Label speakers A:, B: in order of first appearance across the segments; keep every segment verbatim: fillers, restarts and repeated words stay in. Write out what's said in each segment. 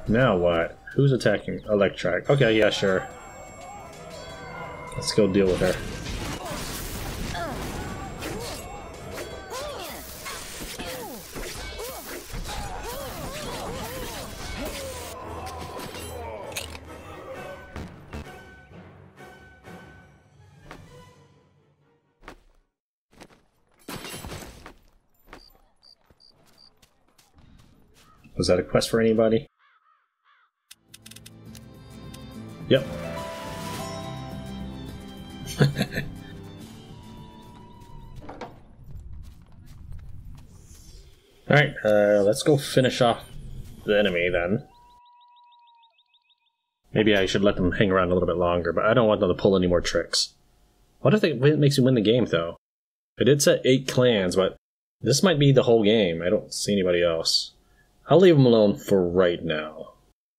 A: Now what? Who's attacking? Electrac. Okay, yeah, sure. Let's go deal with her. Was that a quest for anybody? Yep. Alright, uh, let's go finish off the enemy then. Maybe I should let them hang around a little bit longer, but I don't want them to pull any more tricks. What if it makes you win the game, though? I did set eight clans, but this might be the whole game. I don't see anybody else. I'll leave them alone for right now.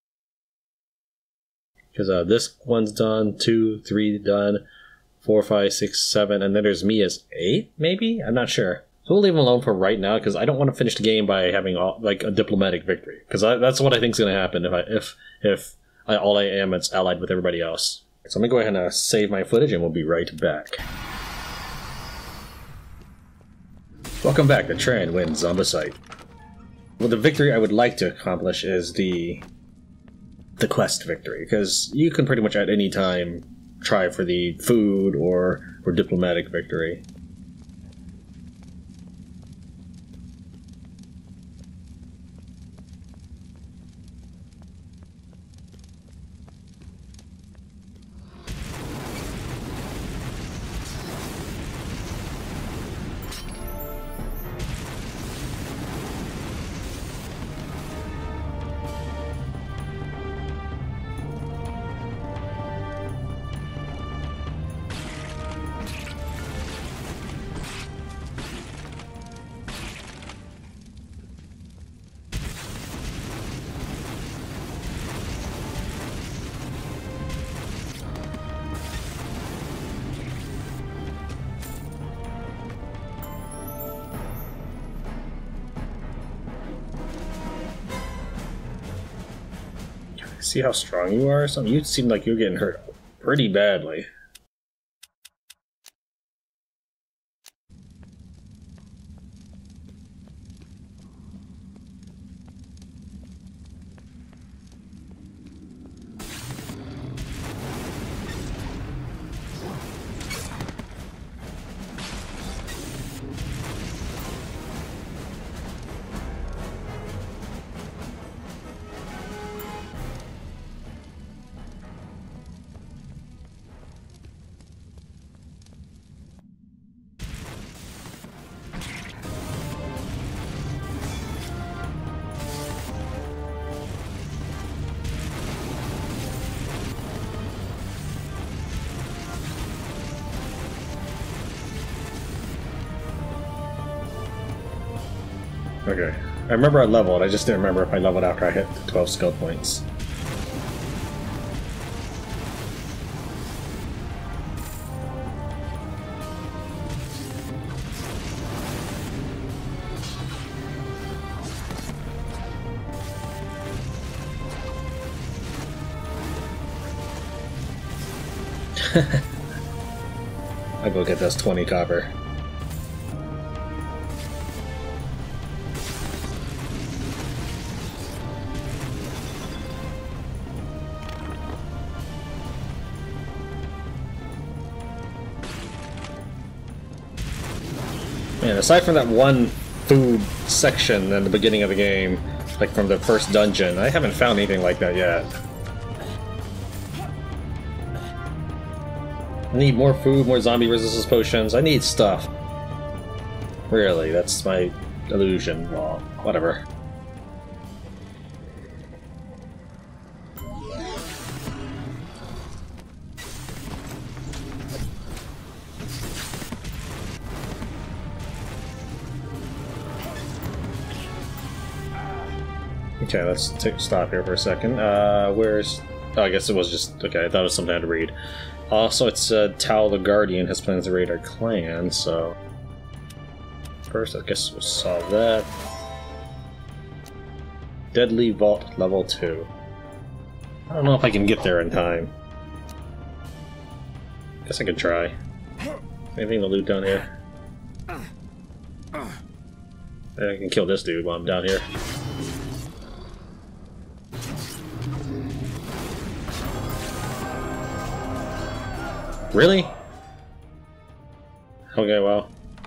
A: Because uh, this one's done, two, three done, four, five, six, seven, and then there's me as eight, maybe? I'm not sure. So we'll leave them alone for right now, because I don't want to finish the game by having all, like a diplomatic victory. Because that's what I think is going to happen if I if if I, all I am is allied with everybody else. So I'm going to go ahead and uh, save my footage, and we'll be right back. Welcome back to Try and Win Zombicide. Well, the victory I would like to accomplish is the the quest victory, because you can pretty much at any time try for the food or, or diplomatic victory. See how strong you are or something? You seem like you're getting hurt pretty badly. Okay. I remember I leveled, I just didn't remember if I leveled after I hit the twelve skill points. I'll go get those twenty copper. Man, aside from that one food section in the beginning of the game, like from the first dungeon, I haven't found anything like that yet. I need more food, more zombie resistance potions. I need stuff. Really, that's my illusion. Well, whatever. Okay, let's take, stop here for a second. Uh, where's... Oh, I guess it was just... Okay, I thought it was something I had to read. Also, it said Tal the Guardian has plans to raid our clan, so... First, I guess we'll solve that. Deadly Vault level two. I don't know if I can get there in time. Guess I could try. Anything to loot down here? I can kill this dude while I'm down here. Really? Okay, well.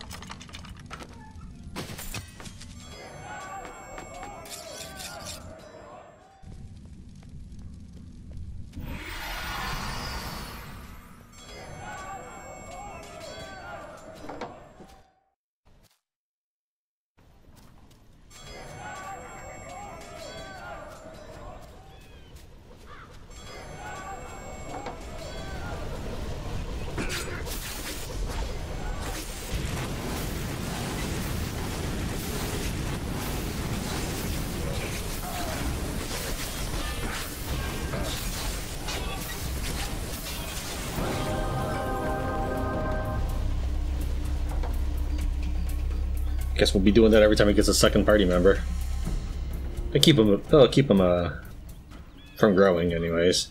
A: Guess we'll be doing that every time he gets a second party member. I keep him. I'll keep him uh, from growing, anyways.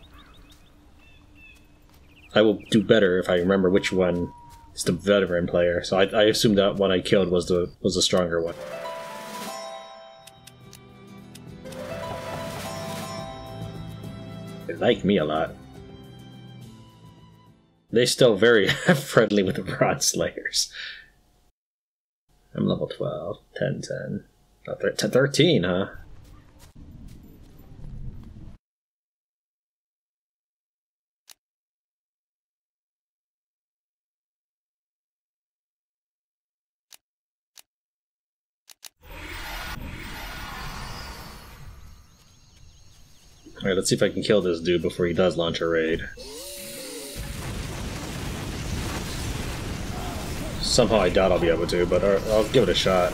A: I will do better if I remember which one is the veteran player. So I, I assumed that one I killed was the was the stronger one. They like me a lot. They're still very friendly with the Bronze Slayers. I'm level twelve, ten, ten. Oh, thirteen, huh? Alright, let's see if I can kill this dude before he does launch a raid. Somehow I doubt I'll be able to, but I'll give it a shot.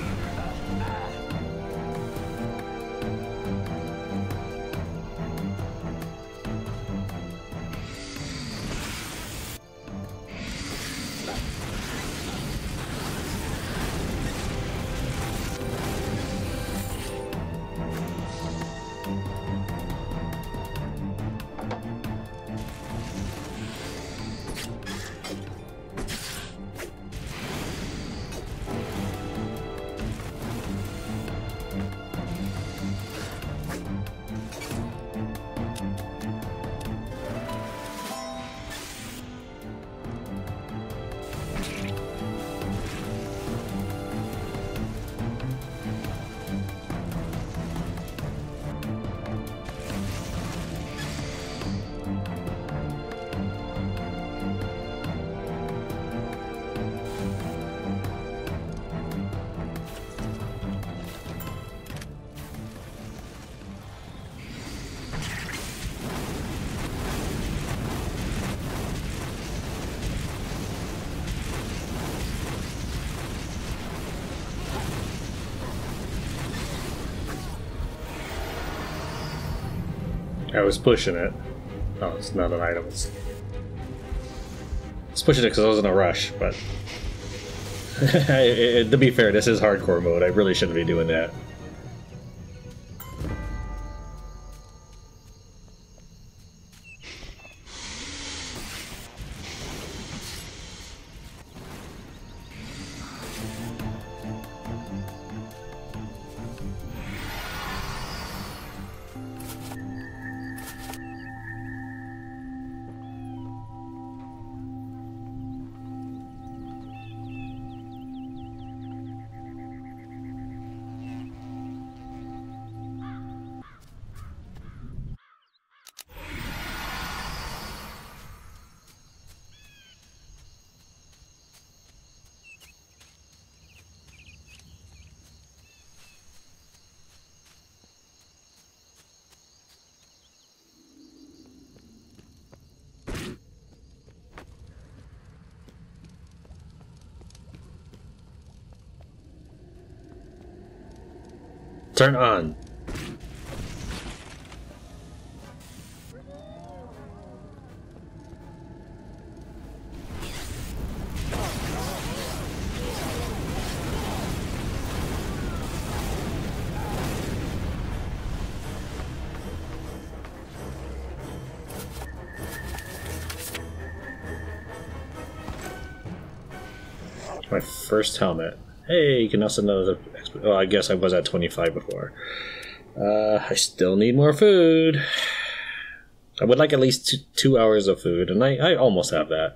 A: I was pushing it. Oh, it's not an item. It's, it's pushing it because I was in a rush, but it, it, to be fair, this is hardcore mode. I really shouldn't be doing that. Turn on. my first helmet. Hey, you can also know the. Oh, I guess I was at twenty-five before. Uh, I still need more food. I would like at least two, two hours of food, and I, I almost have that.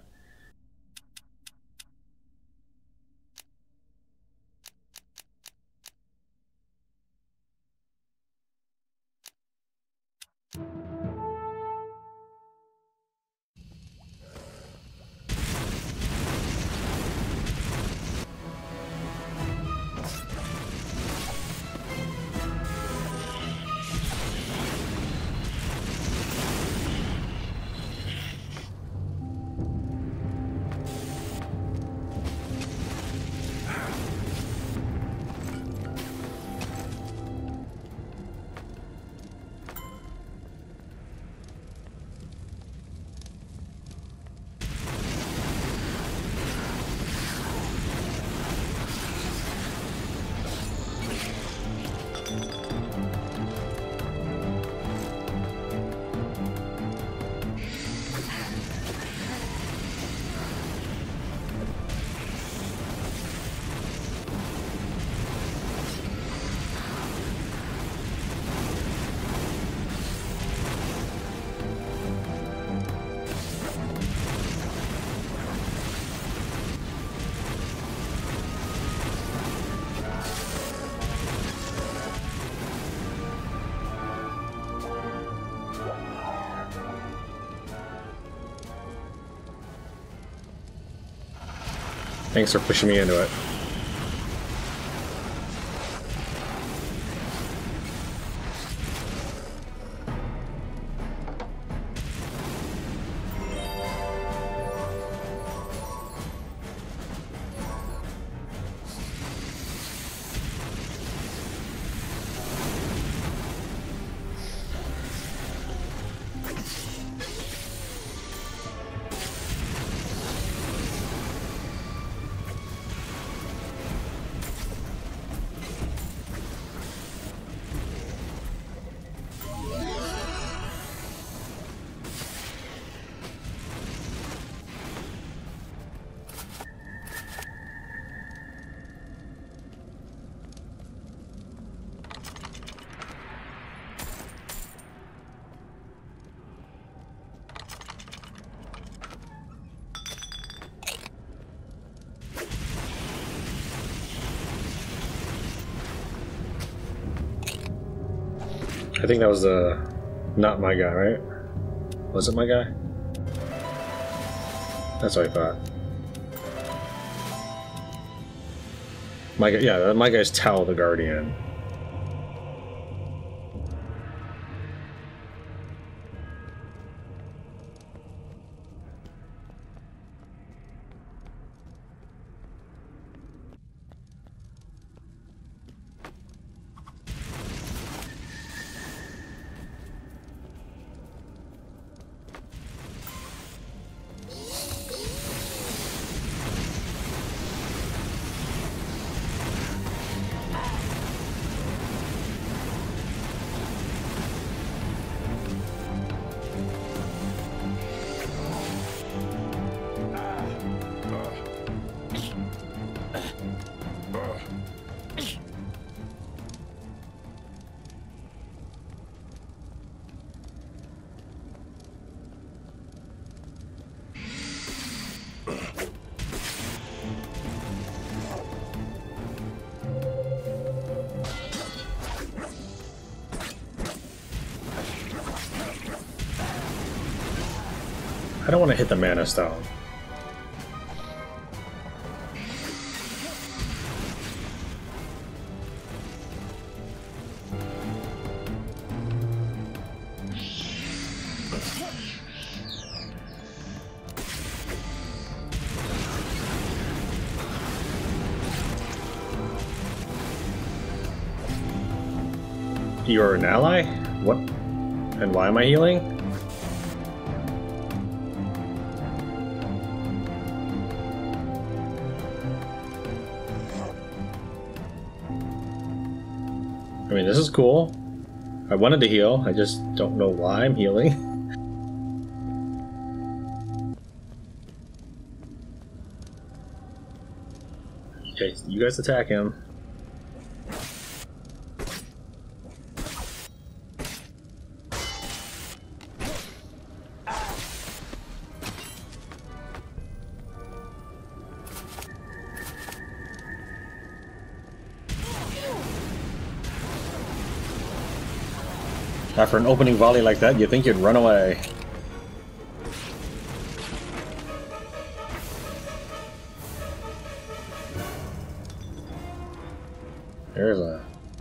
A: Thanks for pushing me into it. I think that was uh, not my guy, right? Was it my guy? That's what I thought. My guy, yeah, my guy's Tau the Guardian. I don't want to hit the Mana Stone. You're an ally? What? And why am I healing? I mean, this is cool. I wanted to heal, I just don't know why I'm healing. Okay, you guys attack him. After an opening volley like that, you'd think you'd run away. There's a...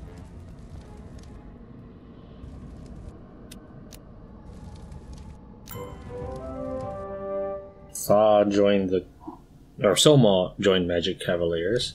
A: Thaw joined the... or Soma joined Magic Cavaliers.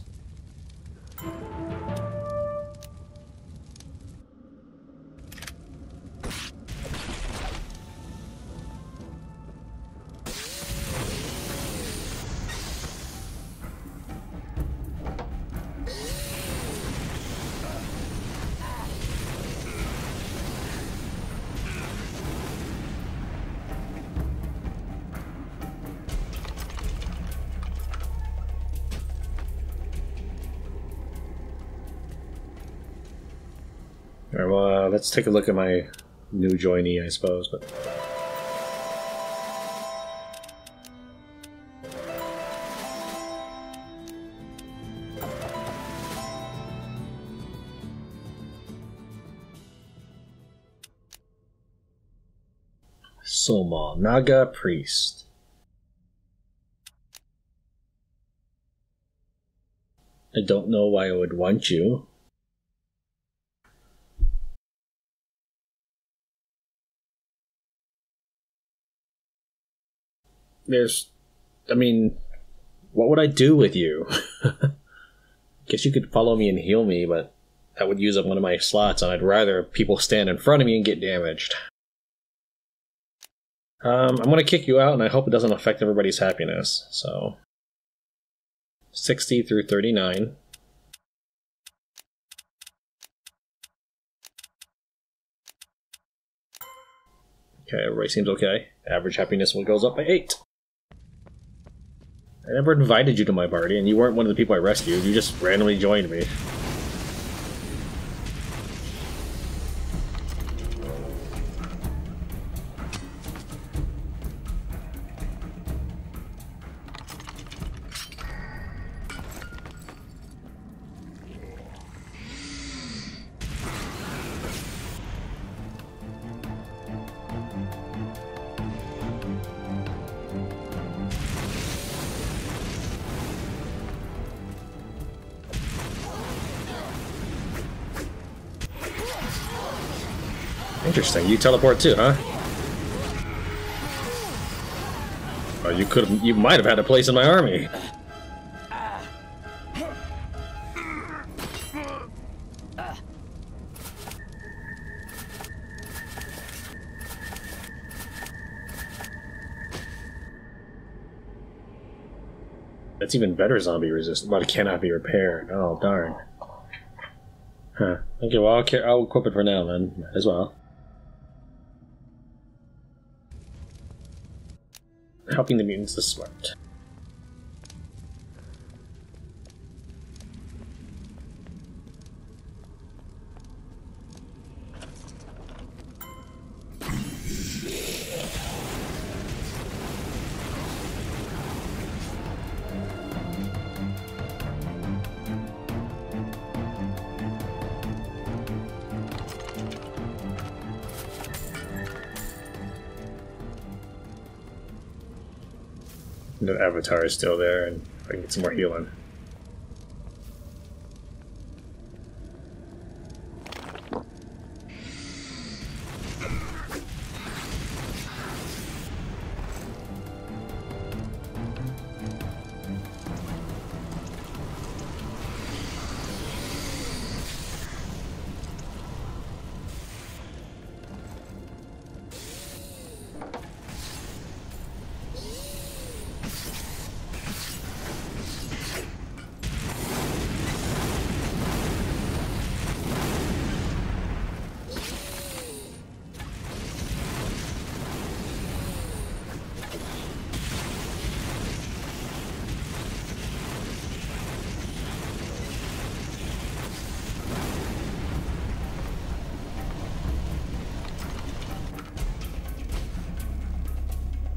A: Alright, well, uh, let's take a look at my new joinee, I suppose, but... Soma, Naga Priest. I don't know why I would want you. There's... I mean... what would I do with you? Guess you could follow me and heal me, but that would use up one of my slots, and I'd rather people stand in front of me and get damaged. Um, I'm gonna kick you out, and I hope it doesn't affect everybody's happiness, so... sixty through thirty-nine. Okay, everybody seems okay. Average happiness goes up by eight. I never invited you to my party, and you weren't one of the people I rescued. You just randomly joined me. Interesting. You teleport too, huh? Oh, you could have. You might have had a place in my army. That's even better zombie resistant, but it cannot be repaired. Oh darn. Huh. Okay, well I'll, I'll equip it for now then, as well. Helping the mutants is smart. The avatar is still there, and I can get some more healing.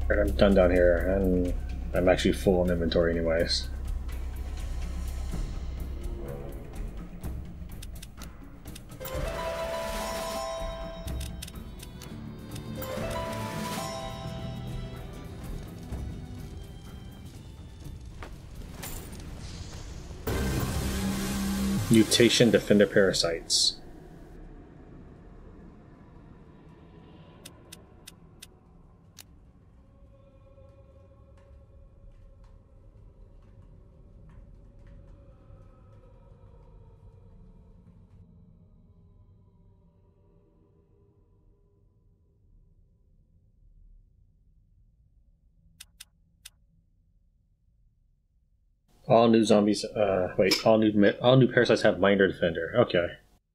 A: Alright, I'm done down here, and I'm actually full on inventory anyways. Mutation Defender Parasites. All new zombies. Uh, wait. All new. All new parasites have Minder Defender. Okay.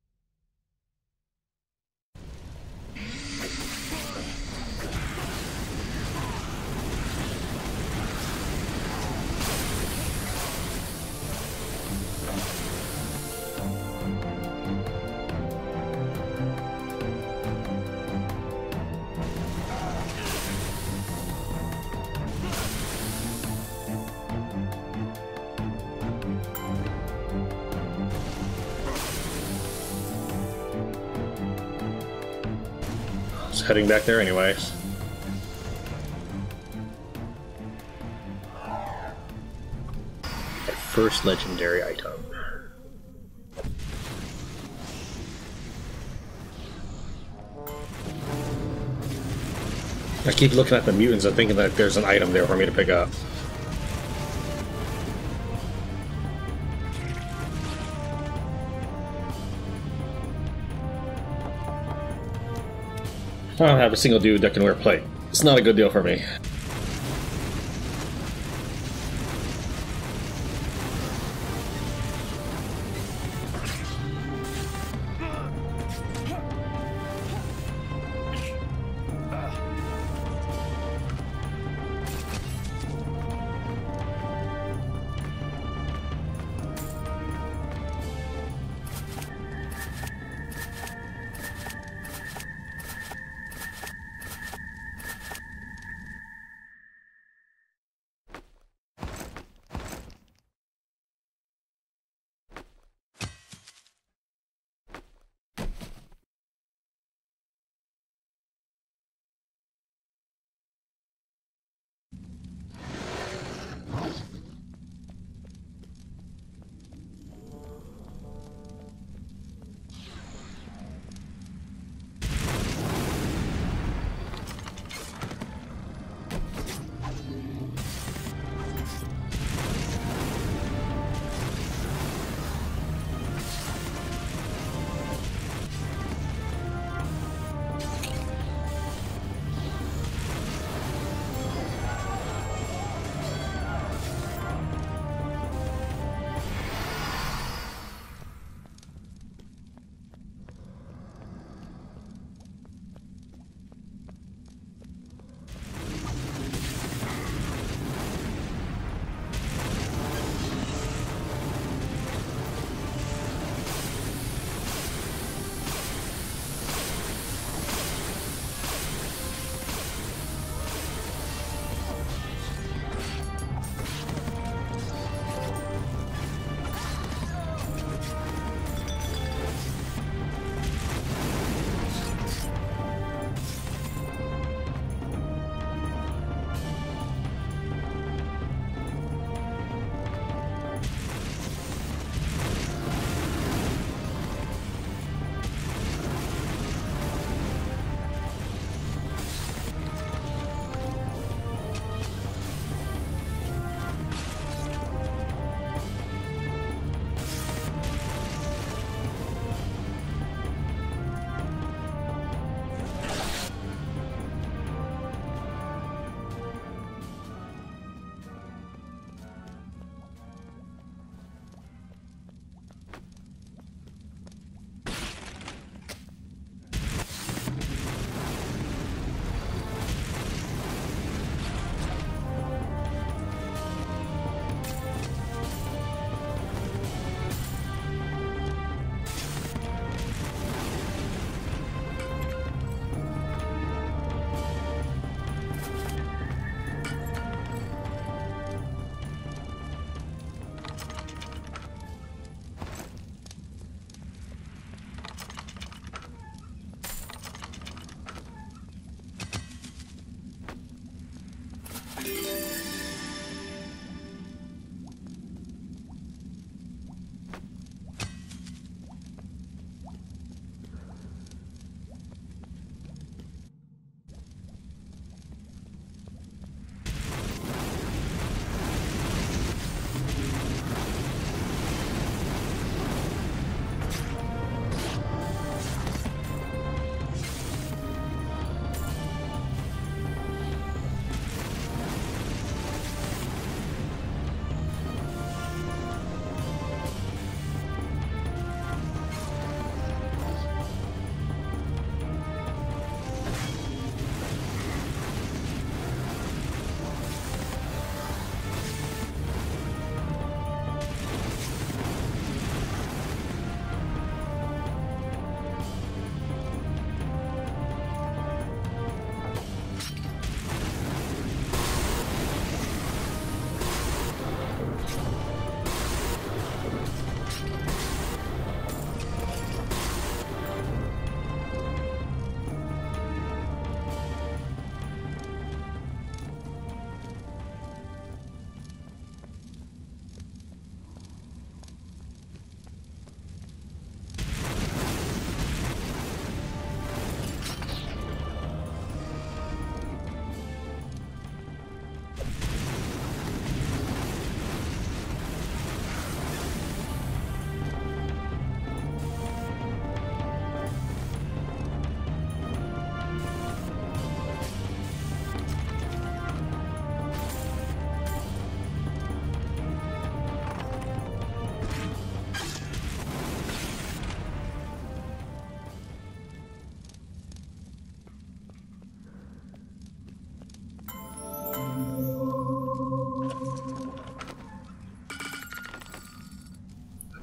A: Just heading back there anyways. My first legendary item. I keep looking at the mutants and thinking that there's an item there for me to pick up. I don't have a single dude that can wear plate. It's not a good deal for me.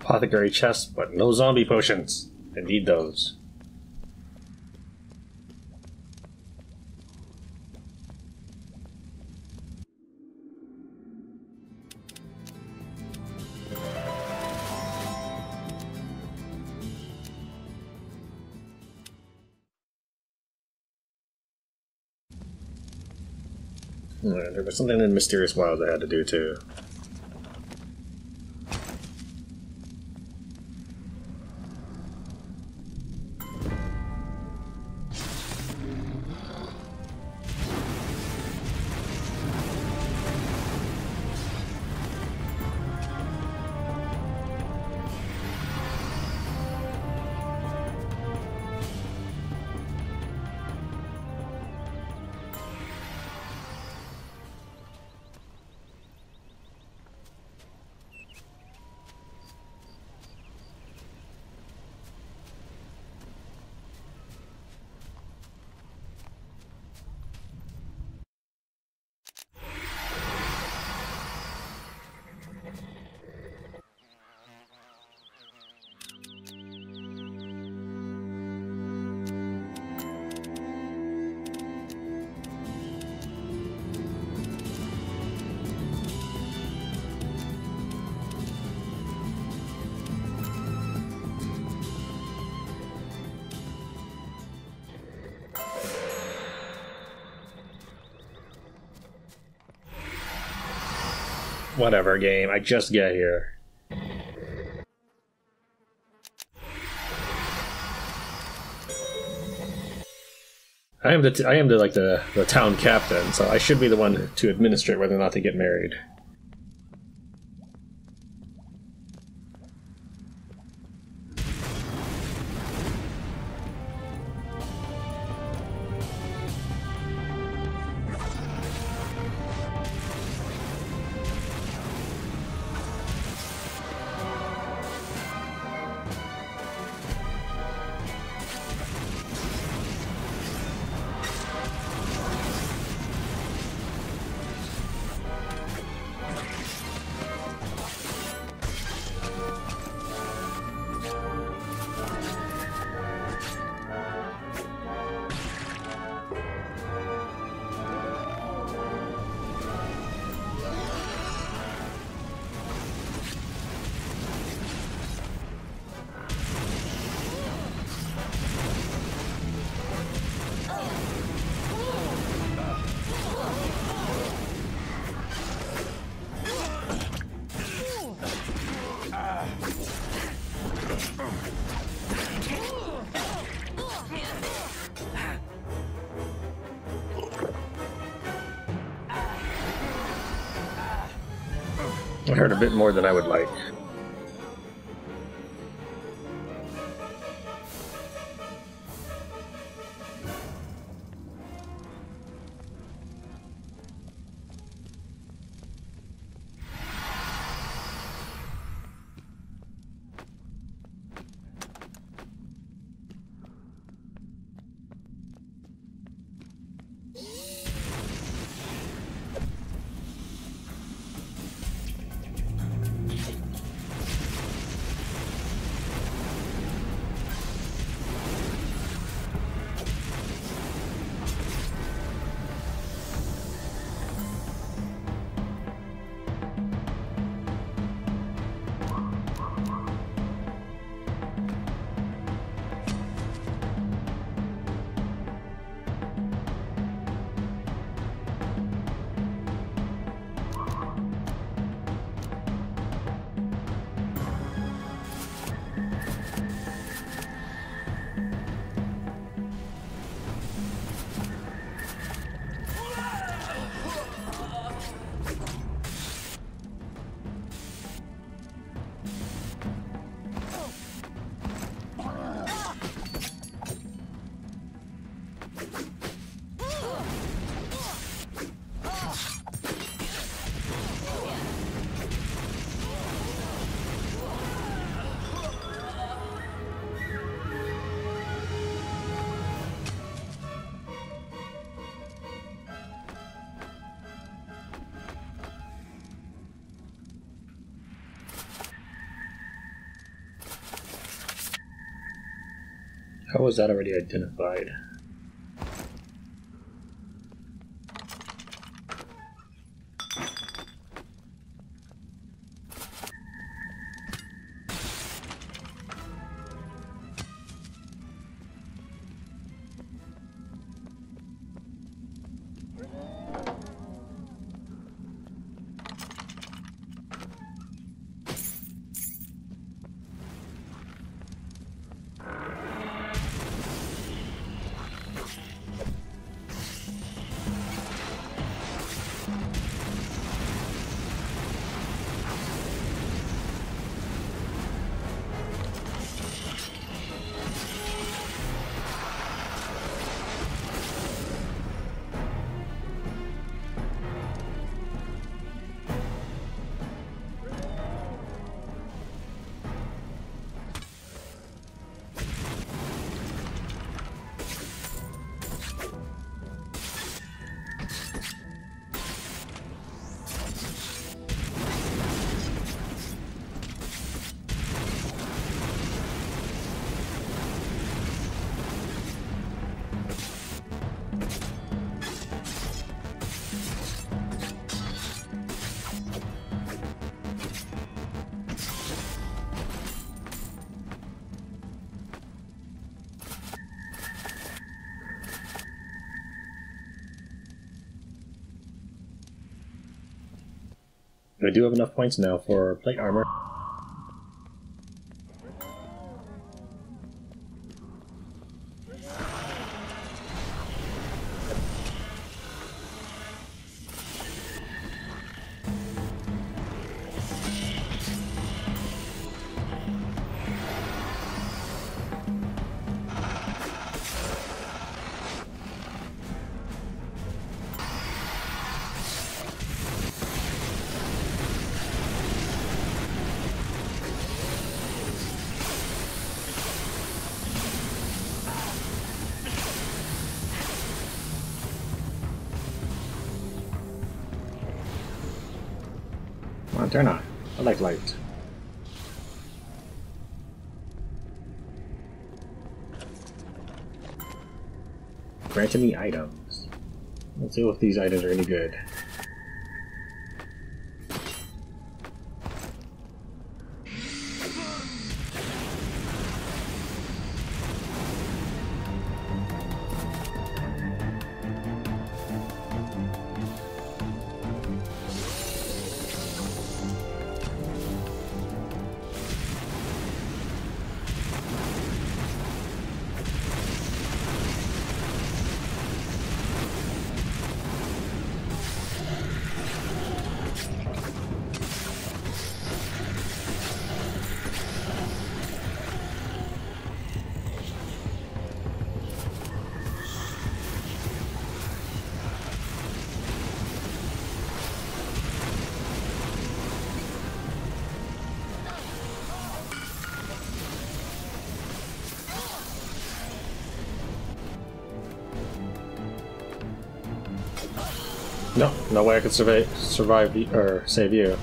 A: apothecary chest, but no zombie potions. I need those. There was something in Mysterious Wilds I had to do too. Whatever, game. I just get here. I am the t I am the like the the town captain, so I should be the one to administrate whether or not they get married. I heard a bit more than I would like. How was that already identified? I do have enough points now for plate armor. Come on, turn on. I like light. Granted me items. Let's see if these items are any good. No, no way I could survive, survive the, or save you.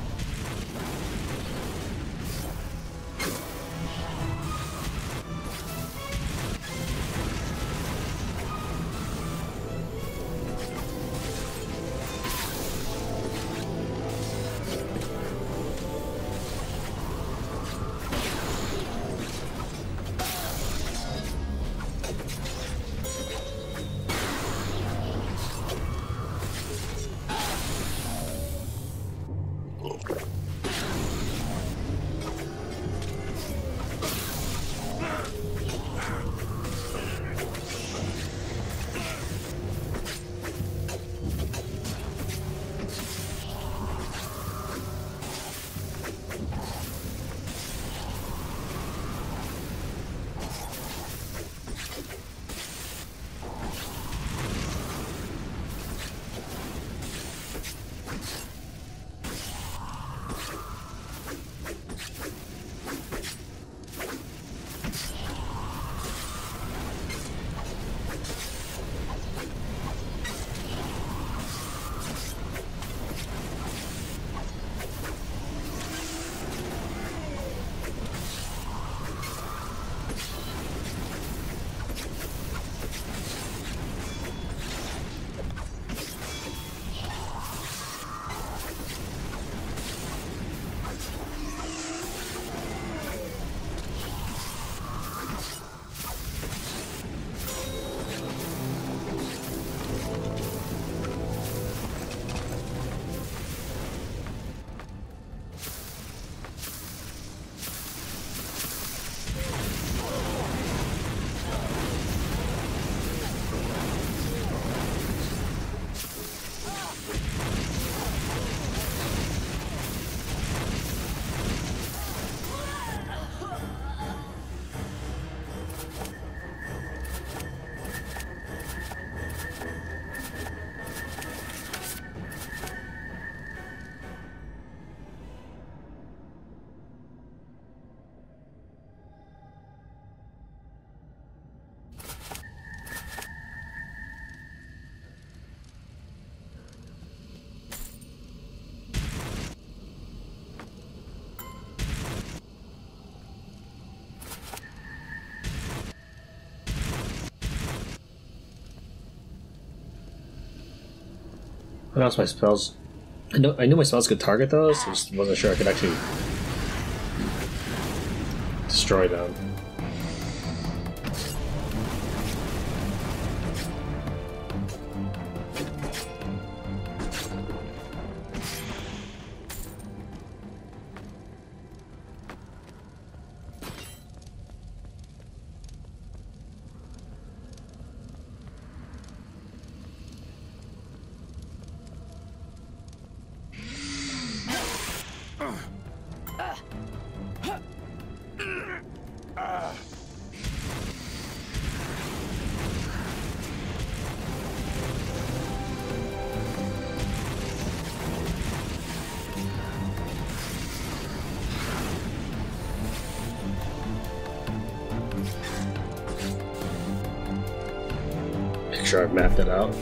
A: I know my spells. I know I knew my spells could target those. I just wasn't sure I could actually destroy them. Make sure I've mapped it out.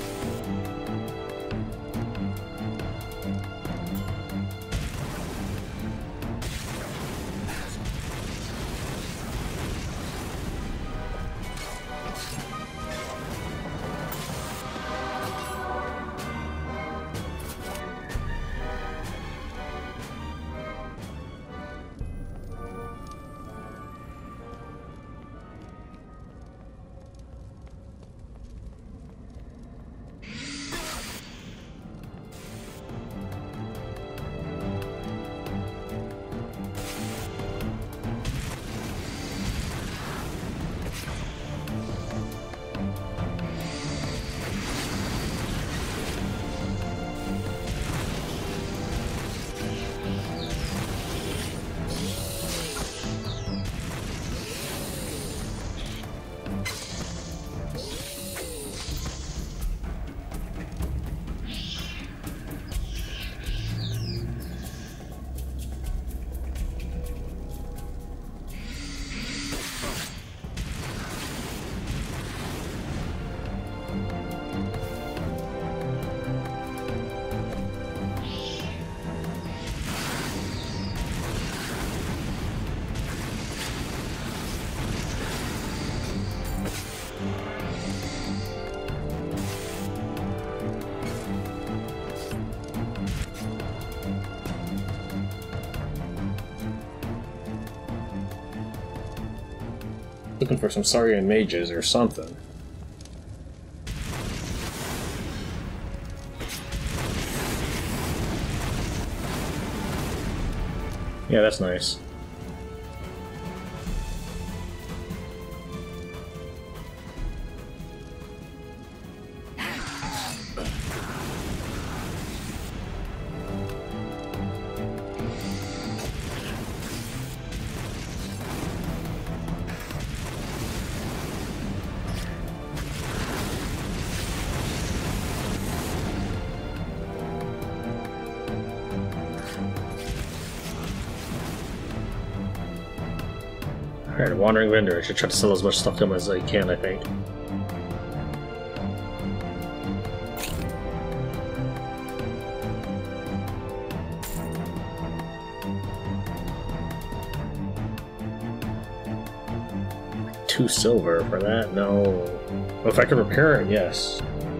A: Looking for some Saurian mages or something. Yeah, that's nice. Alright, Wandering Vendor. I should try to sell as much stuff to him as I can, I think. Two silver for that? No. Well, if I can repair it, yes.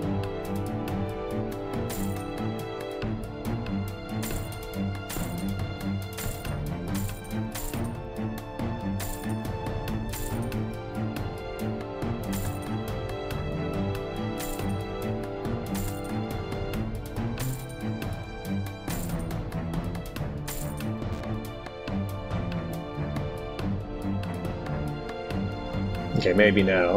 A: Okay, maybe now.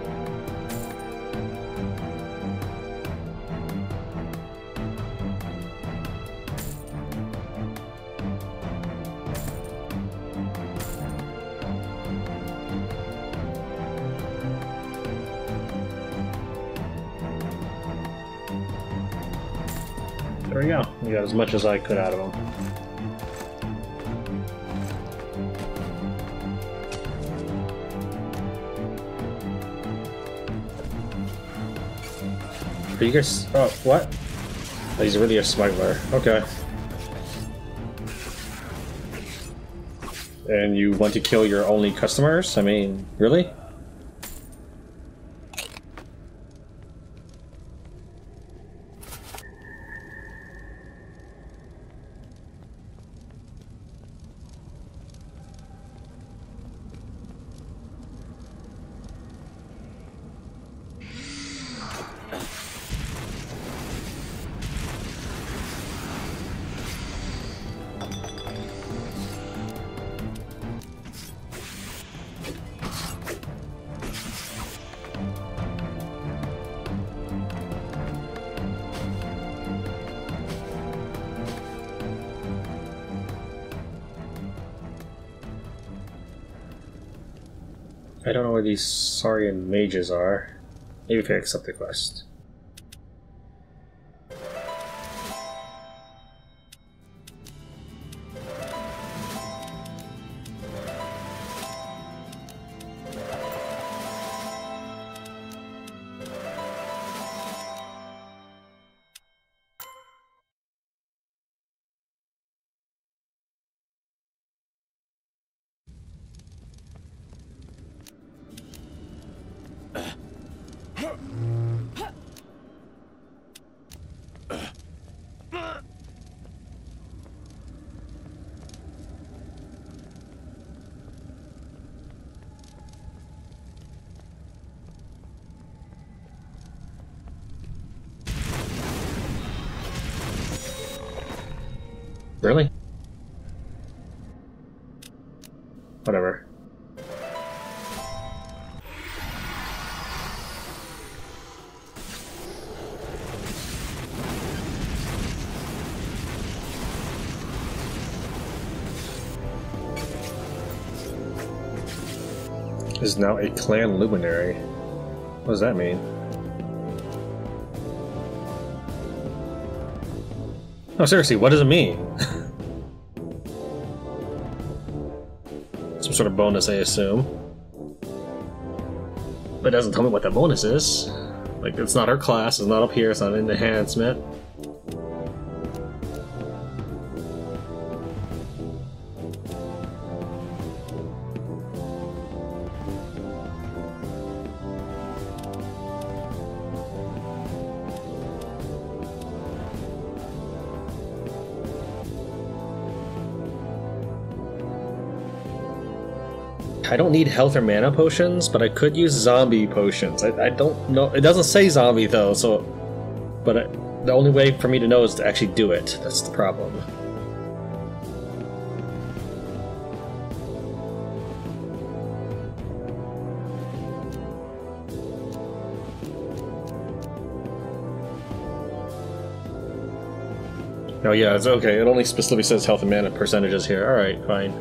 A: There we go. We got as much as I could out of them. Are you guys? Oh, what? Oh, he's really a smuggler. Okay. And you want to kill your only customers? I mean, really? I don't know where these Saurian mages are. Maybe if I accept the quest. Really? Whatever. Is now a clan luminary. What does that mean? No, seriously, what does it mean? Some sort of bonus, I assume. But it doesn't tell me what that bonus is. Like, it's not her class, it's not up here, it's not an enhancement. I don't need health or mana potions, but I could use zombie potions. I, I don't know. It doesn't say zombie though, so. But I, the only way for me to know is to actually do it. That's the problem. Oh yeah, it's okay. It only specifically says health and mana percentages here. Alright, fine.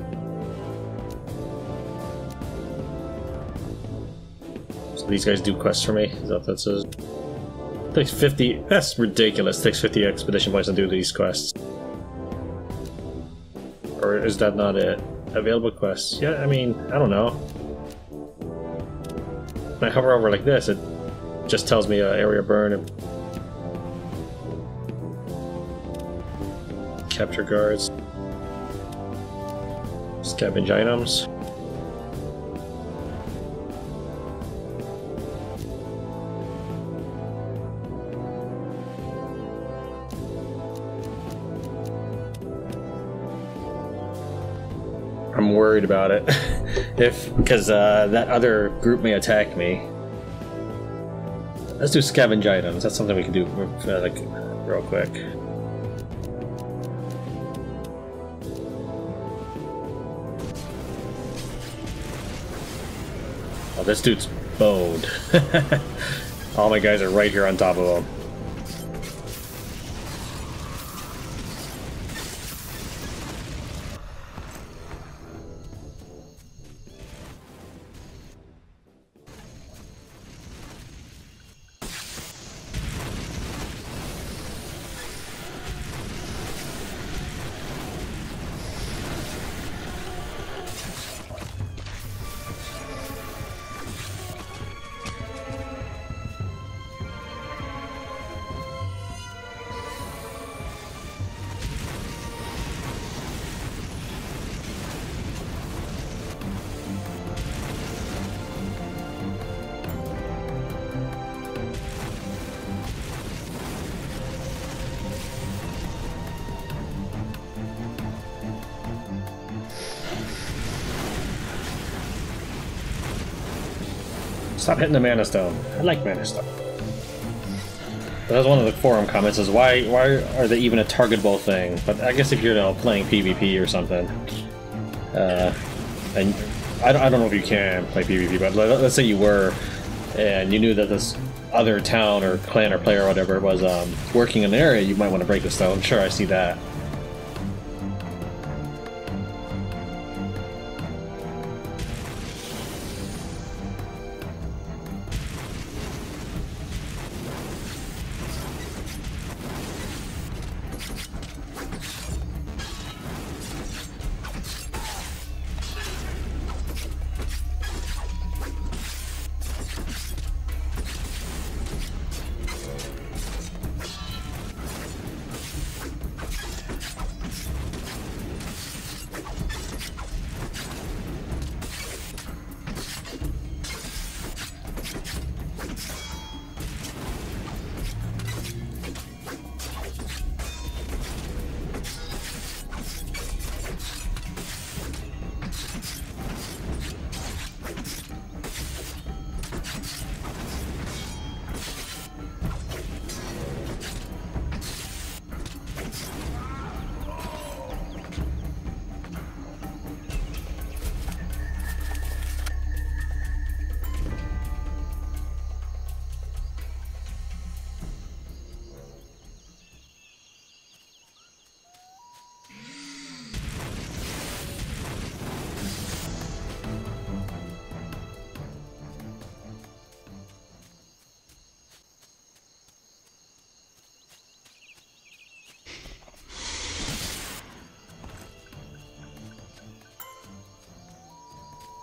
A: These guys do quests for me? Is that what that says? It takes fifty. That's ridiculous. It takes fifty expedition points to do these quests. Or is that not it? Available quests. Yeah, I mean, I don't know. When I hover over like this, it just tells me uh, area burn and capture guards. Scavenge items. I'm worried about it. if because uh, that other group may attack me. Let's do scavenge items. That's something we can do uh, like real quick. Oh, this dude's boned. All my guys are right here on top of him. Stop hitting the Mana Stone. I like Mana Stone. That was one of the forum comments, is why why are they even a targetable thing? But I guess if you're you know, playing PvP or something, uh, and I don't, I don't know if you can play PvP, but let, let's say you were, and you knew that this other town or clan or player or whatever was um, working in an area, you might want to break the stone. Sure, I see that.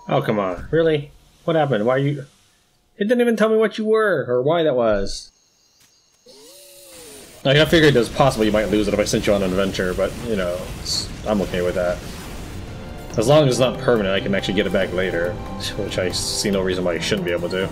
A: Oh, come on. Really? What happened? Why are you... It didn't even tell me what you were, or why that was. Like, I figured it was possible you might lose it if I sent you on an adventure, but, you know, it's, I'm okay with that. As long as it's not permanent, I can actually get it back later, which I see no reason why you shouldn't be able to.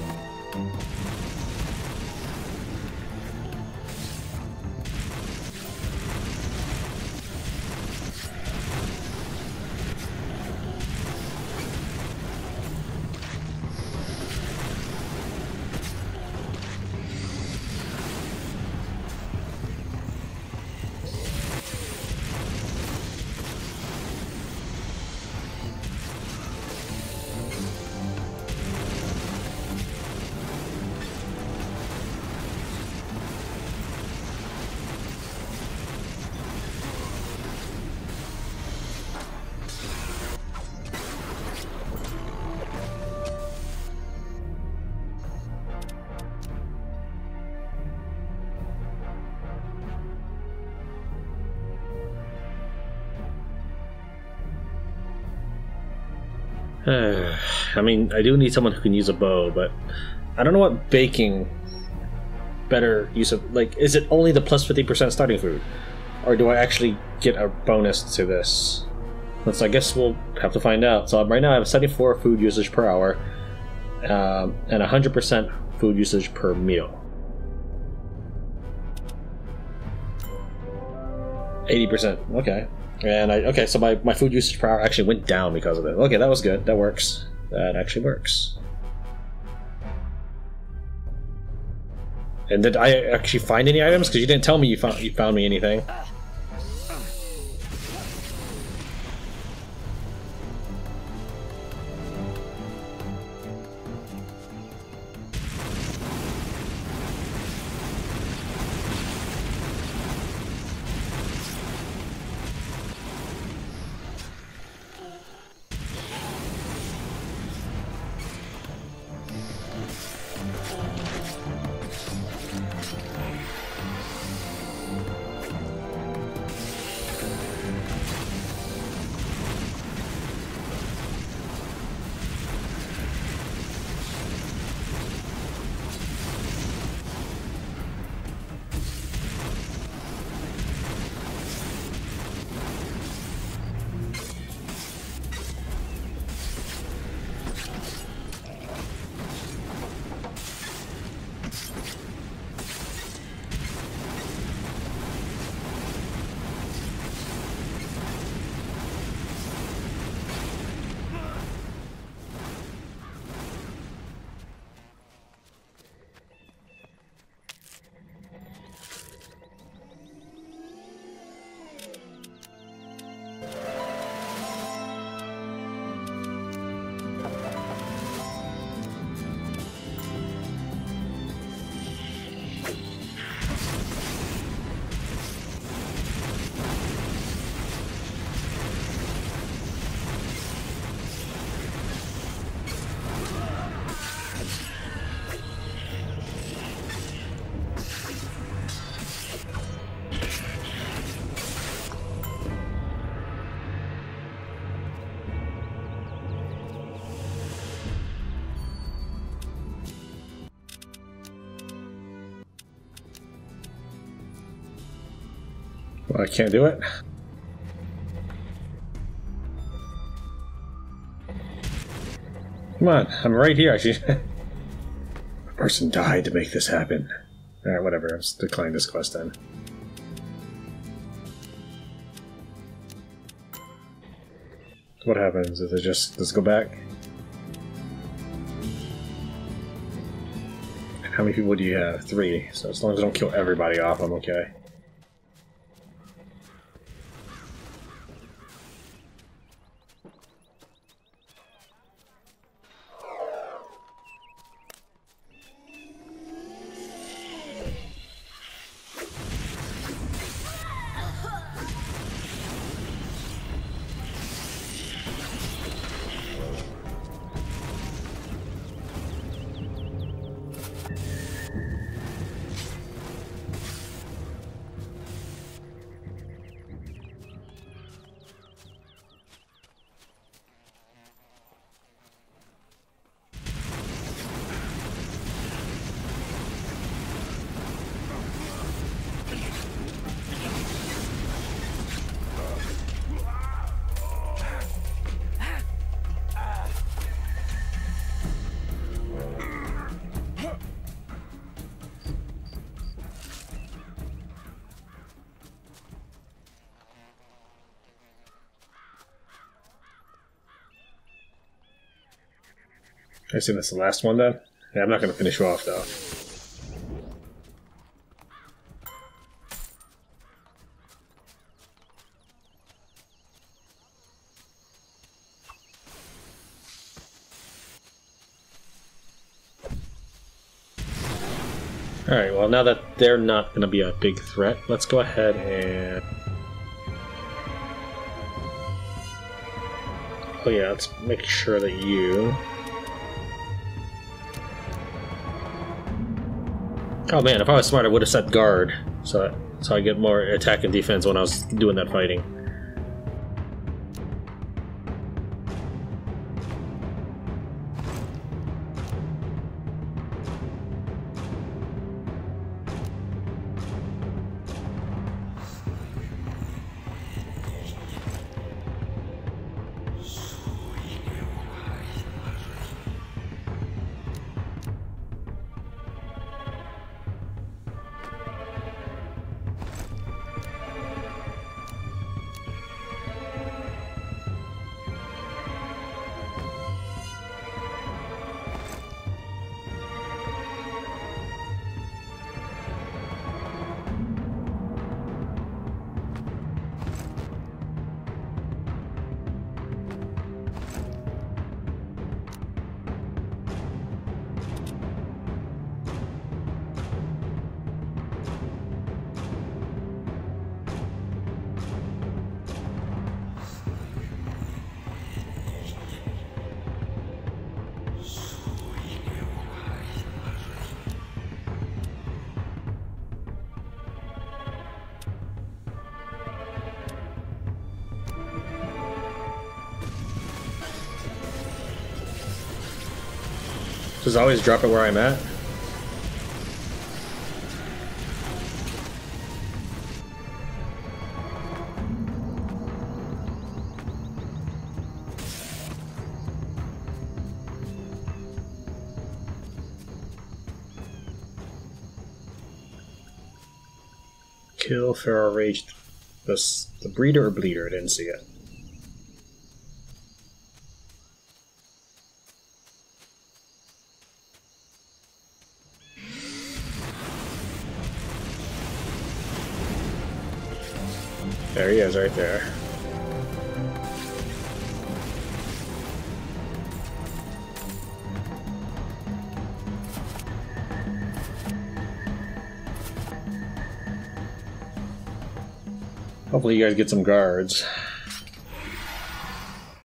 A: I mean, I do need someone who can use a bow, but I don't know what baking better use of... Like, is it only the plus fifty percent starting food? Or do I actually get a bonus to this? Let's, I guess we'll have to find out. So right now I have seventy-four food usage per hour, um, and one hundred percent food usage per meal. eighty percent, okay. And I, okay, so my, my food usage per hour actually went down because of it. Okay, that was good. That works. That actually works. And did I actually find any items? Because you didn't tell me you found you found me anything. Well, I can't do it. Come on, I'm right here. Actually, a person died to make this happen. All right, whatever. Let's decline this quest then. What happens? Does it just does it go back? And how many people do you have? Three. So as long as I don't kill everybody off, I'm okay. I assume that's the last one then? Yeah, I'm not gonna finish you off though. Alright, well now that they're not going to be a big threat, let's go ahead and... Oh yeah, let's make sure that you... Oh man, if I was smart I would have set guard, so, so I get more attack and defense when I was doing that fighting. Does it always drop it where I'm at? Kill Feral Rage. The, the breeder or bleeder? I didn't see it. There he is, right there. Hopefully you guys get some guards.